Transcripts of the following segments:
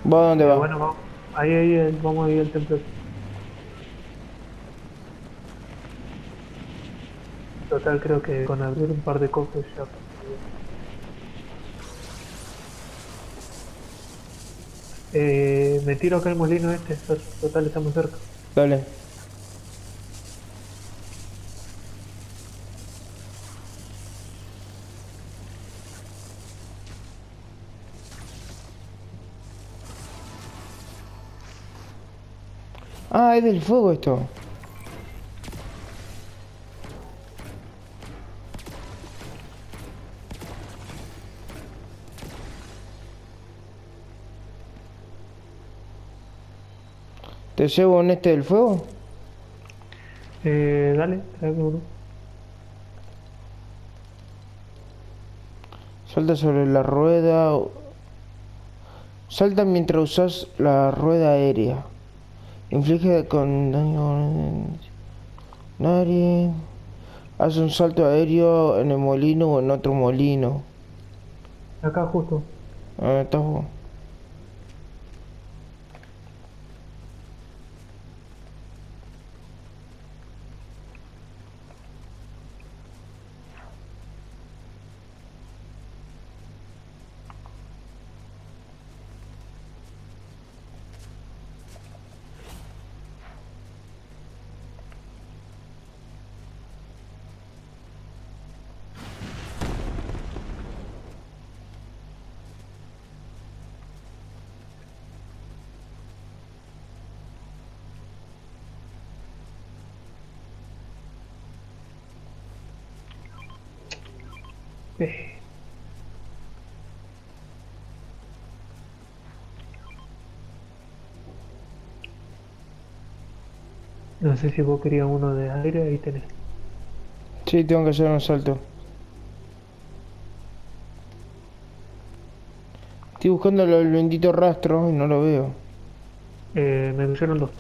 ¿Vos a dónde vas? Bueno, vamos. Vamos ahí al templo. Total, creo que con abrir un par de cofres ya pasaría. Me tiro acá el molino este, total, estamos cerca. Dale. Ah, es del fuego esto. ¿Te llevo en este del fuego? Dale, tráeme uno. Salta sobre la rueda. Salta mientras usas la rueda aérea. Inflige con daño. Nadie. Haz un salto aéreo en el molino o en otro molino. Acá justo. Ah, está bueno. Eh, no sé si vos querías uno de aire, ahí tenés. Sí, tengo que hacer un salto. Estoy buscando el bendito rastro y no lo veo. Me pusieron dos.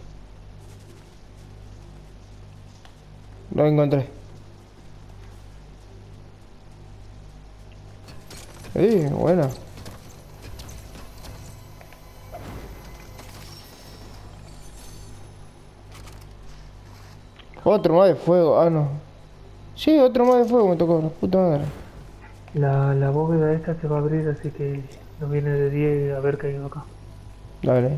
Lo encontré. Bueno. Otro más de fuego. Ah, no. Sí, otro más de fuego me tocó. La puta madre. La bóveda esta se va a abrir, así que nos viene de 10 a ver qué hay acá. Dale.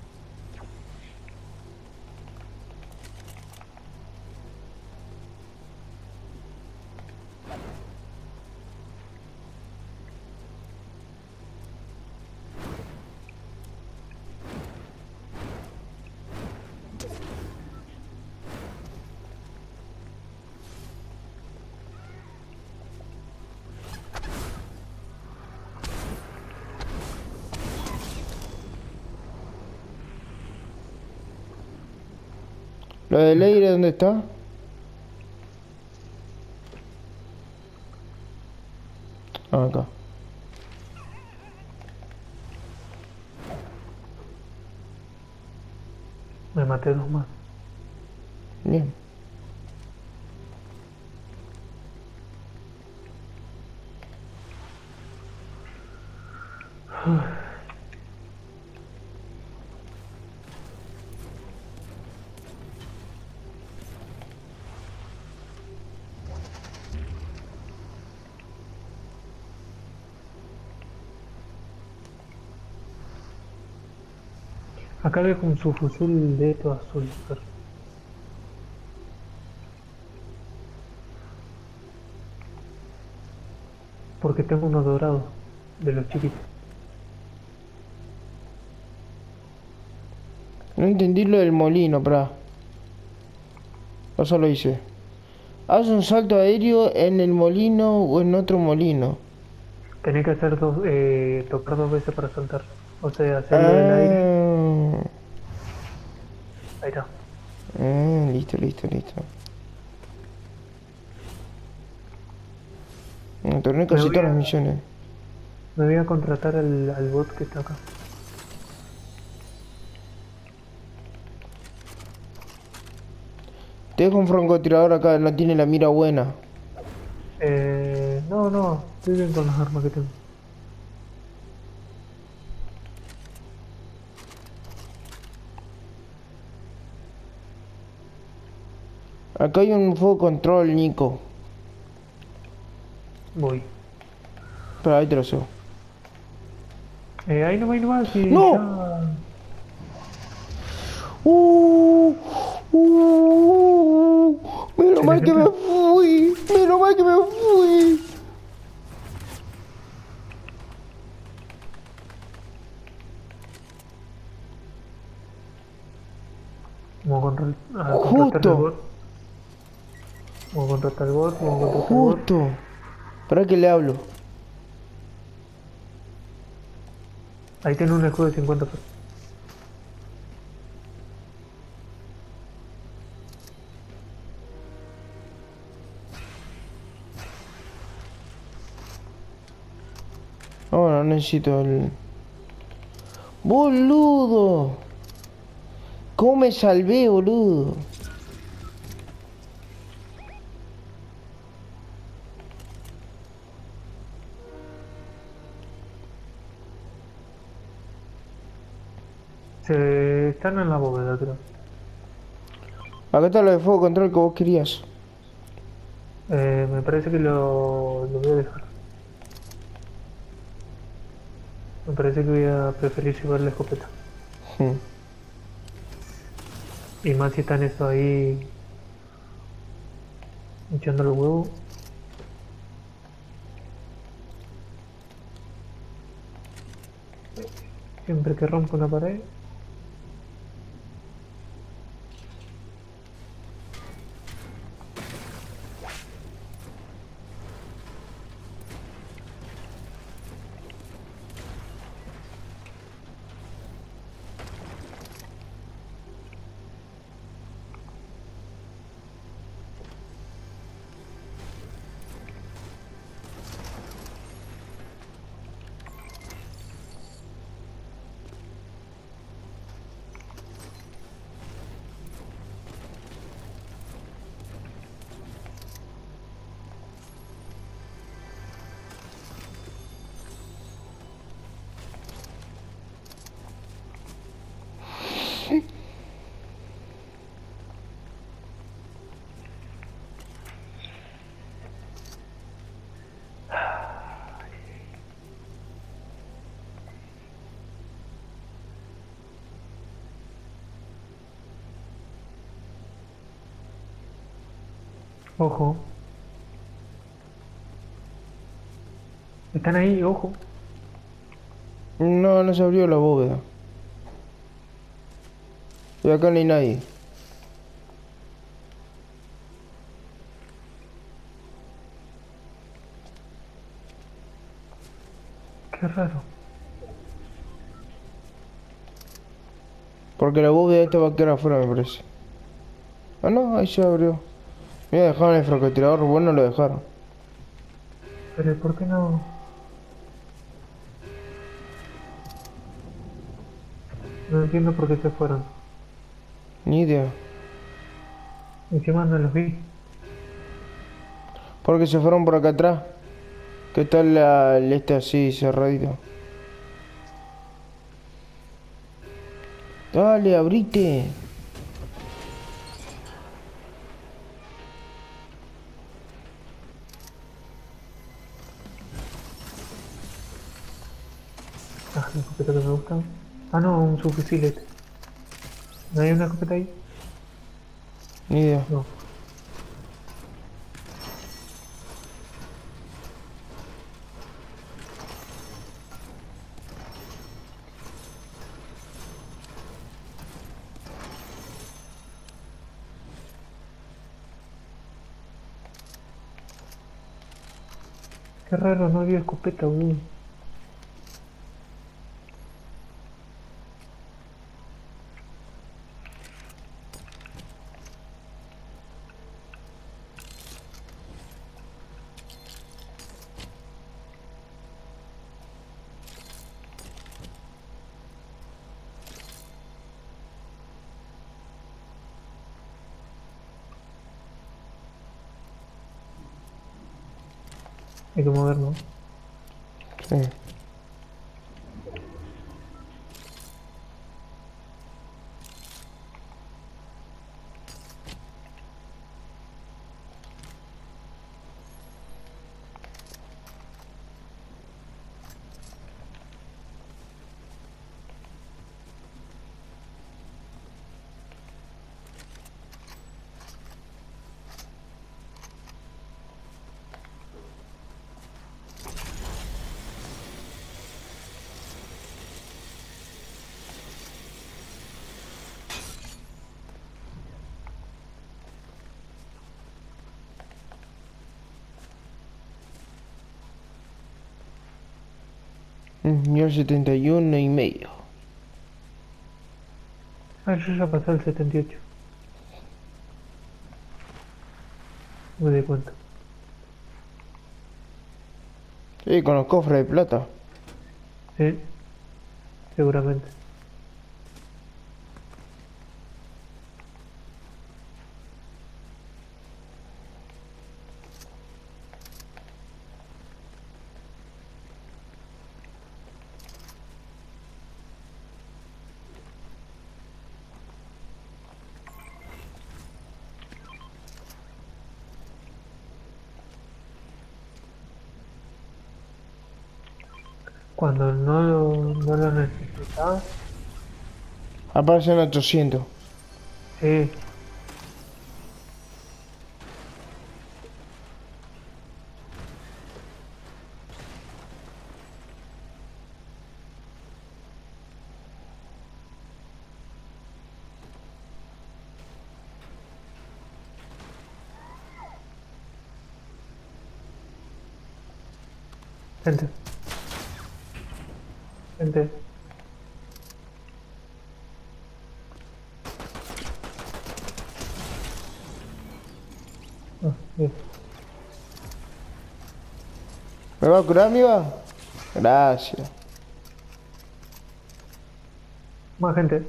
¿Lo del Ahí está. aire dónde está? Ah, acá. Me maté dos más. Bien. Acá ve con su fusil de esto azul. Porque tengo uno dorado, de los chiquitos. No entendí lo del molino, pra. Eso lo hice. Haz un salto aéreo en el molino o en otro molino. Tenés que hacer tocar dos veces para saltar. O sea, hacerlo del aire. Ah, Ahí está. listo, listo, listo. Torné Me casi voy todas las a, misiones. me voy a contratar al bot que está acá. Te dejo un francotirador acá, no tiene la mira buena. No, no, estoy bien con las armas que tengo. Acá hay un fuego control, Nico. Voy. Pero ahí te lo subo. Ahí nomás, que ¡No! ya... Uh, menos ¿Se le mal que me centra? fui. Menos mal que me fui. A contratar el Justo. bot. Vamos a contratar el bot, vamos a contratar el bot. Justo. ¿Para qué le hablo? Ahí tiene un escudo de 50 pesos. No, no necesito el... ¡Boludo! ¿Cómo me salvé, boludo? Se están en la bóveda, creo. Acá está lo de fuego control que vos querías. Me parece que lo voy a dejar. Me parece que voy a preferir llevar la escopeta. Hmm. Y más si están eso ahí echando los huevos. Siempre que rompo una pared. Ojo. Están ahí, ojo. No, no se abrió la bóveda. Y acá no hay nadie. Qué raro. Porque la bóveda esta va a quedar afuera, me parece. Ah, no, ahí se abrió. Mira, dejaron el francotirador, bueno lo dejaron. Pero ¿por qué no? No entiendo por qué se fueron. Ni idea. Encima no los vi. Porque se fueron por acá atrás. Que está el este así cerradito. Dale, abrite. Ah, la escopeta que me gusta. Ah, no, un subfusil este. ¿No hay una escopeta ahí? Ni idea. No. Qué raro, no había escopeta, uy. Hay que movernos. Sí. Nivel 71,5. Ah, yo ya pasé el 78. Me di cuenta. Sí, con los cofres de plata. Sí, seguramente. Cuando no lo necesitas, Aparecen 800. sí. Gente, gente. Ah, bien. ¿Me va a curar, amiga? Gracias. Más gente.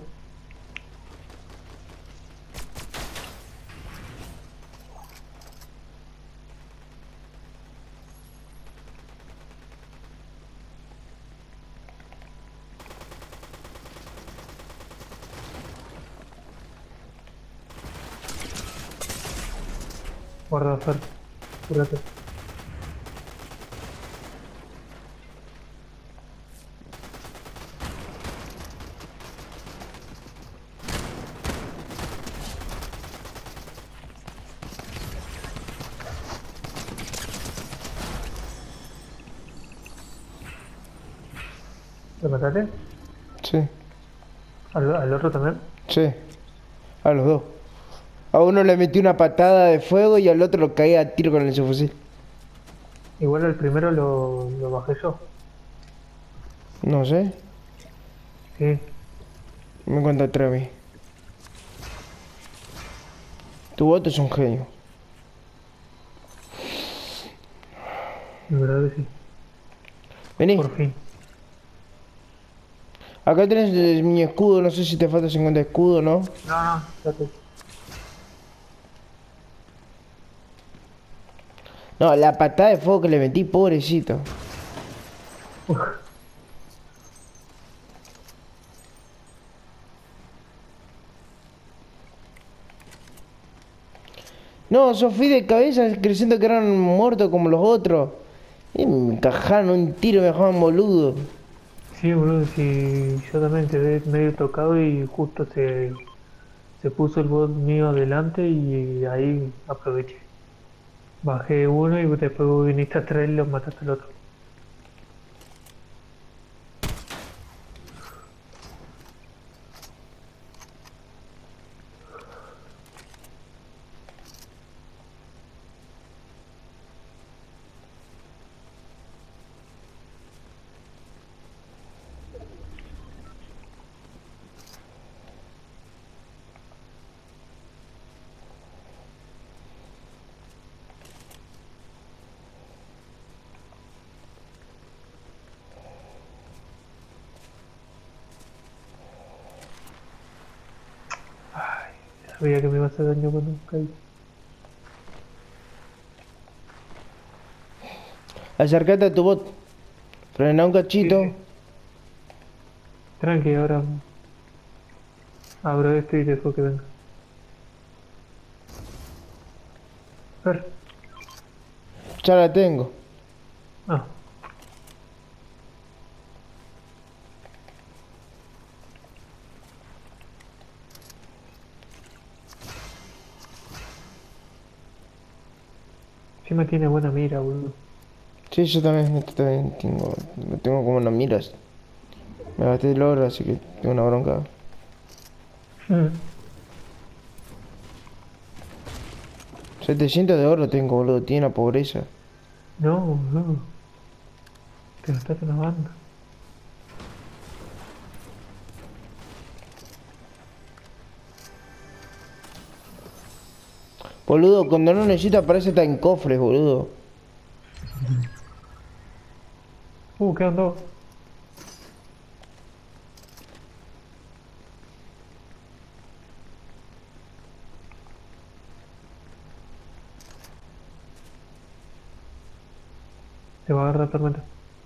Guarda, Fer. Cúrate. ¿Lo mataste? Sí, ¿Al otro también? sí. A los dos. A uno le metí una patada de fuego y al otro lo caí a tiro con el subfusil. Igual el primero lo bajé yo. No sé. Sí, Me cuenta otra vez. Tu voto es un genio. de verdad que sí. Vení. Por fin. Acá tenés mi escudo. No sé si te falta 50 escudo, ¿no? No, no, ya te... No, la patada de fuego que le metí, pobrecito. No, yo fui de cabeza creyendo que eran muertos como los otros. Y me encajaron un tiro, me dejaban boludo. Sí, boludo, sí, yo también quedé medio tocado y justo se puso el bot mío adelante y ahí aproveché. Bajé uno y después vos viniste atrás y lo mataste al otro. Ay, sabía que me iba a hacer daño cuando caí. Acércate a tu bot. Frena un Sí, cachito. sí. Tranqui, ahora abro esto y dejo que venga. Fer. Ya la tengo. Ah, encima tiene buena mira, boludo. Sí, yo también, lo tengo como una miras. Me gasté el oro, así que tengo una bronca. Mm. 700 de oro tengo, boludo, tiene una pobreza. No, boludo. Te gastaste una banda. Boludo, cuando no necesita aparece está en cofres, boludo. Quedan dos. Te va a agarrar tormenta.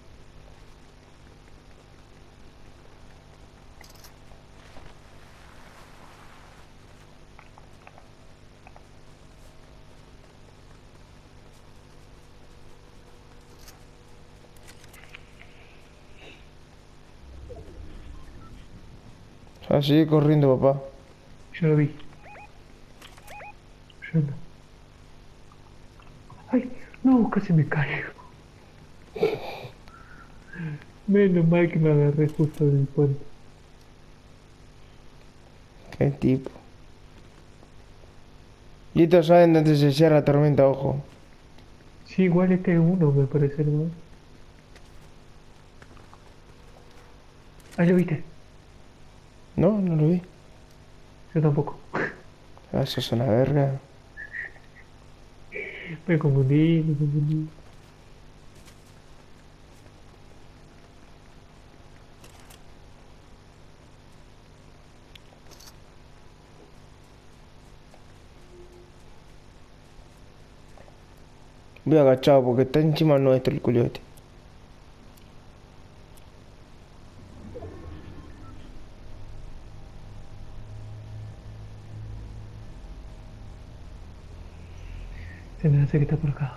Ah, sigue corriendo, papá. Yo lo vi. Yo no. Ay, no, casi me caigo. Menos mal que me agarré justo en el puente. Qué tipo. Y estos saben dónde se cierra la tormenta, ojo. Sí, igual este es uno, me parece, ¿no? Ah, ¿lo viste? No, no lo vi. Yo tampoco. Ah, eso es una verga. Me confundí, me confundí. Voy agachado porque está encima nuestro el culio este. Se me hace que está por acá.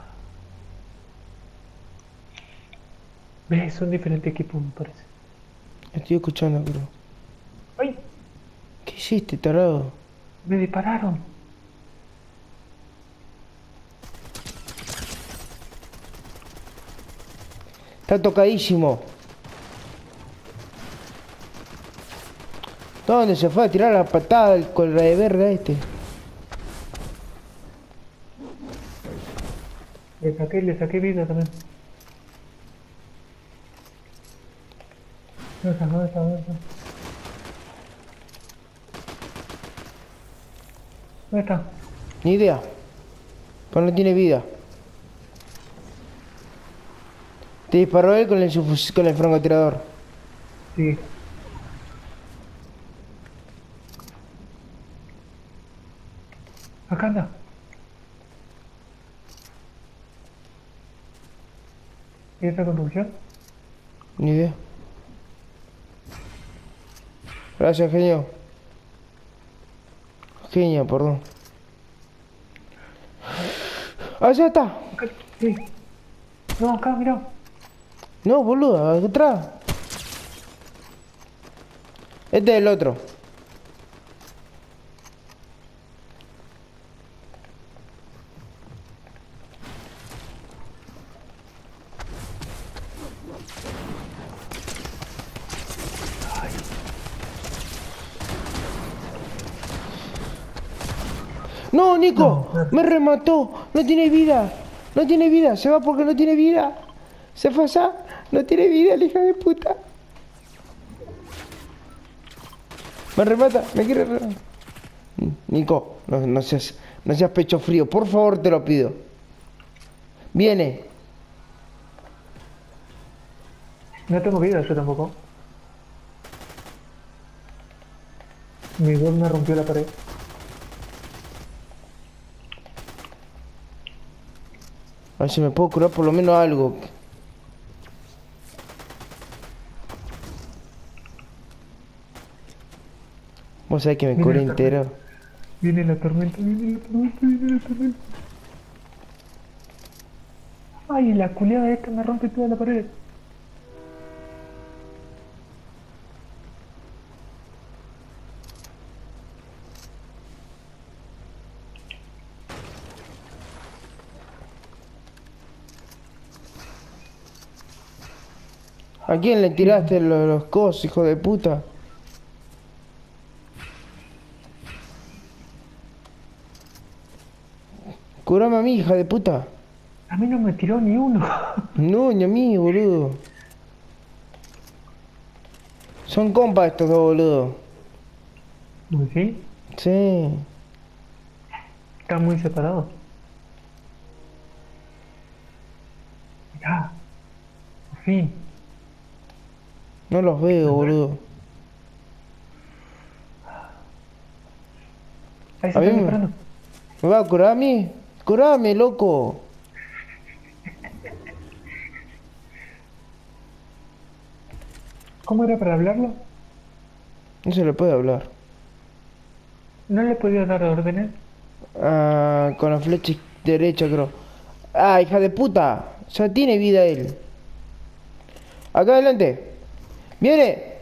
¿Ves? Son diferentes equipos, me parece. Estoy escuchando, creo. ¡Ay! ¿Qué hiciste, tarado? ¡Me dispararon! Está tocadísimo. ¿Dónde se fue a tirar la patada con la de verga este? Le saqué vida también. ¿Dónde está? ¿Dónde está? ¿Dónde está? Ni idea. Pero no tiene vida. Te disparó él con el francotirador. Sí. Acá anda. ¿Y esta construcción? Ni idea. Gracias, genio. Genio, perdón. Allá está. Acá. Sí. No, acá, mirá. No, boludo, acá atrás. Este es el otro. No, Nico, No, me remató. No tiene vida. No tiene vida. Se va porque no tiene vida. Se fue allá. No tiene vida, la hija de puta. Me remata. Me quiere rematar. Nico, no seas pecho frío. Por favor, te lo pido. Viene. no tengo vida, yo tampoco. Mi gol me rompió la pared. A ver si me puedo curar por lo menos algo. Vos sabés que me Viene curé la tormenta. entero. Viene la tormenta, viene la tormenta, viene la tormenta. Ay, la culeada esta me rompe toda la pared. ¿A quién le tiraste los cosos, hijo de puta? Curame a mí, hija de puta. A mí no me tiró ni uno. No, ni a mí, boludo. Son compas estos dos, boludo. ¿Sí? Sí. Están muy separados. Ya, por fin. No los veo, boludo. Ahí se A mí están disparando. me va a curar a mí. Curame, loco. ¿Cómo era para hablarlo? No se le puede hablar. ¿No le podía dar órdenes? Ah, con la flecha derecha, creo. Ah, hija de puta. Ya tiene vida él. Acá adelante. ¡Viene!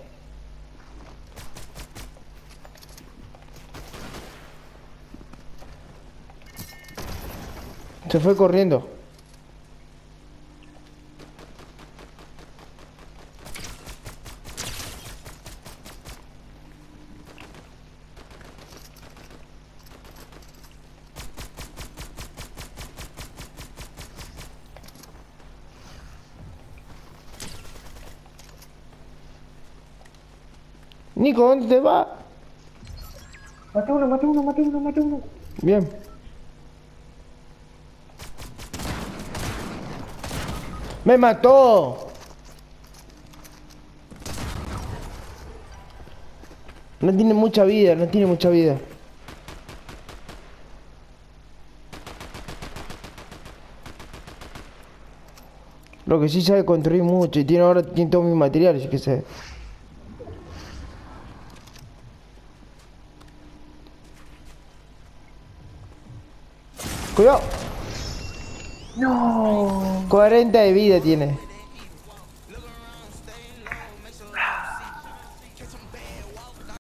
Se fue corriendo. Nico, ¿dónde te va? Maté uno, maté uno, maté uno, maté uno. Bien. ¡Me mató! No tiene mucha vida, no tiene mucha vida. Lo que sí sabe construir mucho y tiene ahora tiene todos mis materiales, que sé. Cuidado. No. 40 de vida tiene.